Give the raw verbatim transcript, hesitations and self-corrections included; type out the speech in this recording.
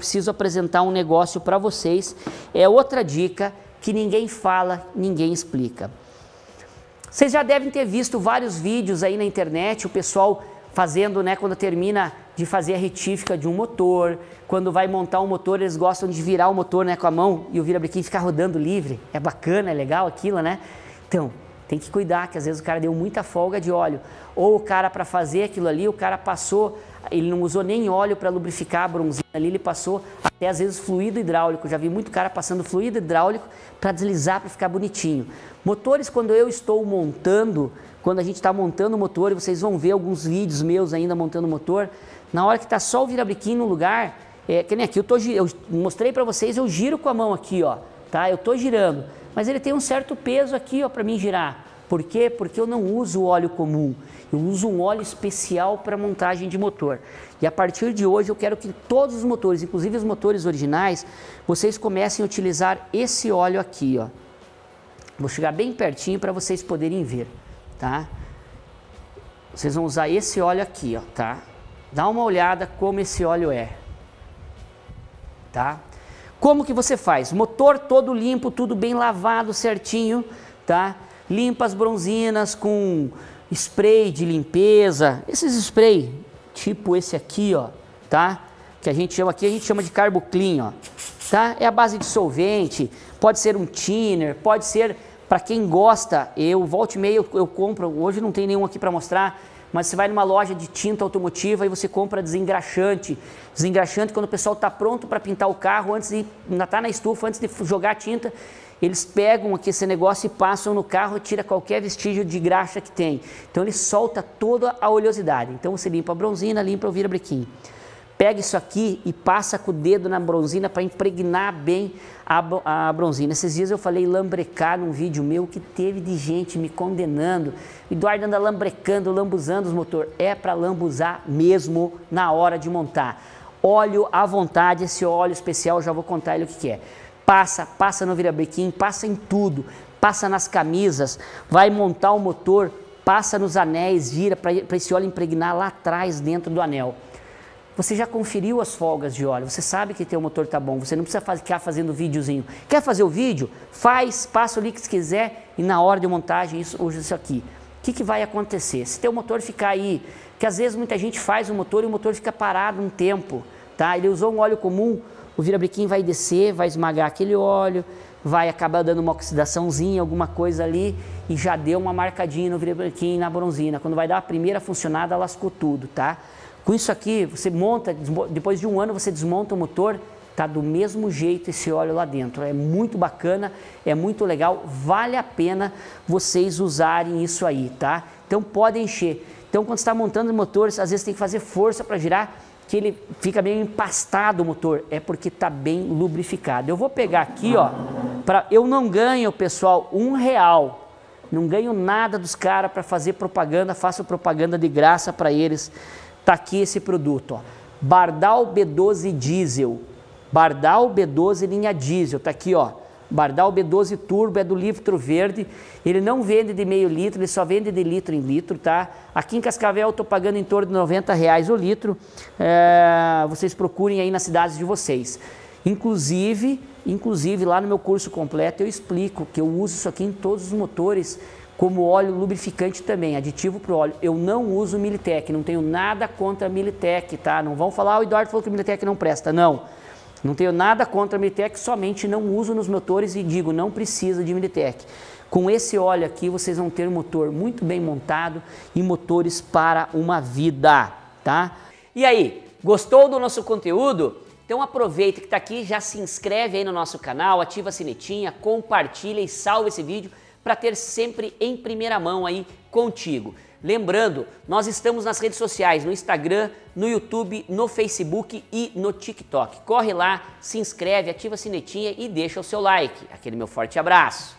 preciso apresentar um negócio para vocês. É outra dica que ninguém fala, ninguém explica. Vocês já devem ter visto vários vídeos aí na internet, o pessoal fazendo, né, quando termina de fazer a retífica de um motor, quando vai montar um motor, eles gostam de virar o motor, né, com a mão e o virabrequim ficar rodando livre. É bacana, é legal aquilo, né? Então, tem que cuidar, que às vezes o cara deu muita folga de óleo. Ou o cara, para fazer aquilo ali, o cara passou, ele não usou nem óleo para lubrificar a bronzina ali, ele passou até às vezes fluido hidráulico. Já vi muito cara passando fluido hidráulico para deslizar, para ficar bonitinho. Motores, quando eu estou montando, quando a gente está montando o motor, e vocês vão ver alguns vídeos meus ainda montando o motor, na hora que está só o virabrequim no lugar, é, que nem aqui, eu, tô, eu mostrei para vocês, eu giro com a mão aqui, ó, tá? Eu estou girando, mas ele tem um certo peso aqui, ó, para mim girar. Por quê? Porque eu não uso óleo comum, eu uso um óleo especial para montagem de motor. E a partir de hoje eu quero que todos os motores, inclusive os motores originais, vocês comecem a utilizar esse óleo aqui, ó. Vou chegar bem pertinho para vocês poderem ver, tá? Vocês vão usar esse óleo aqui, ó, tá? Dá uma olhada como esse óleo é, tá? Como que você faz? Motor todo limpo, tudo bem lavado, certinho, tá? Limpa as bronzinas com spray de limpeza, esses spray, tipo esse aqui, ó, tá? Que a gente chama aqui, a gente chama de Carbo Clean, ó, tá? É a base de solvente, pode ser um thinner, pode ser, para quem gosta, eu volta e meia eu, eu compro, hoje não tem nenhum aqui para mostrar, mas você vai numa loja de tinta automotiva e você compra desengraxante. Desengraxante quando o pessoal está pronto para pintar o carro, antes de, ainda está na estufa, antes de jogar a tinta, eles pegam aqui esse negócio e passam no carro e tira qualquer vestígio de graxa que tem. Então ele solta toda a oleosidade. Então você limpa a bronzina, limpa o virabrequim. Pega isso aqui e passa com o dedo na bronzina para impregnar bem a, a bronzina. Esses dias eu falei lambrecar num vídeo meu que teve de gente me condenando. Eduardo anda lambrecando, lambuzando os motor. É para lambuzar mesmo na hora de montar. Óleo à vontade, esse óleo especial, eu já vou contar ele o que, que é. Passa, passa no virabrequim, passa em tudo. Passa nas camisas, vai montar o motor, passa nos anéis, vira para esse óleo impregnar lá atrás dentro do anel. Você já conferiu as folgas de óleo, você sabe que teu motor tá bom, você não precisa ficar fazendo videozinho. Quer fazer o vídeo? Faz, passa o link se quiser e na hora de montagem isso, usa isso aqui. O que, que vai acontecer? Se teu motor ficar aí, que às vezes muita gente faz o motor e o motor fica parado um tempo, tá? Ele usou um óleo comum, o virabrequim vai descer, vai esmagar aquele óleo, vai acabar dando uma oxidaçãozinha, alguma coisa ali e já deu uma marcadinha no virabrequim, na bronzina. Quando vai dar a primeira funcionada, lascou tudo, tá? Com isso aqui, você monta, depois de um ano você desmonta o motor, tá do mesmo jeito esse óleo lá dentro. É muito bacana, é muito legal, vale a pena vocês usarem isso aí, tá? Então pode encher. Então quando você está montando motores, às vezes tem que fazer força para girar, que ele fica meio empastado o motor, é porque está bem lubrificado. Eu vou pegar aqui, ó, pra, eu não ganho, pessoal, um real, não ganho nada dos caras para fazer propaganda, faço propaganda de graça para eles. Tá aqui esse produto, ó, Bardal B doze Diesel, Bardal B doze linha diesel, tá aqui, ó, Bardal B doze Turbo, é do litro verde, ele não vende de meio litro, ele só vende de litro em litro, tá? Aqui em Cascavel eu tô pagando em torno de noventa reais o litro, é, vocês procurem aí nas cidades de vocês. Inclusive, inclusive lá no meu curso completo eu explico que eu uso isso aqui em todos os motores, como óleo lubrificante também, aditivo para o óleo. Eu não uso Militec, não tenho nada contra a Militec, tá? Não vão falar, o Eduardo falou que a Militec não presta. Não, não tenho nada contra a Militec, somente não uso nos motores e digo, não precisa de Militec. Com esse óleo aqui, vocês vão ter um motor muito bem montado e motores para uma vida, tá? E aí, gostou do nosso conteúdo? Então aproveita que está aqui, já se inscreve aí no nosso canal, ativa a sinetinha, compartilha e salva esse vídeo para ter sempre em primeira mão aí contigo. Lembrando, nós estamos nas redes sociais, no Instagram, no YouTube, no Facebook e no TikTok. Corre lá, se inscreve, ativa a sinetinha e deixa o seu like. Aquele meu forte abraço.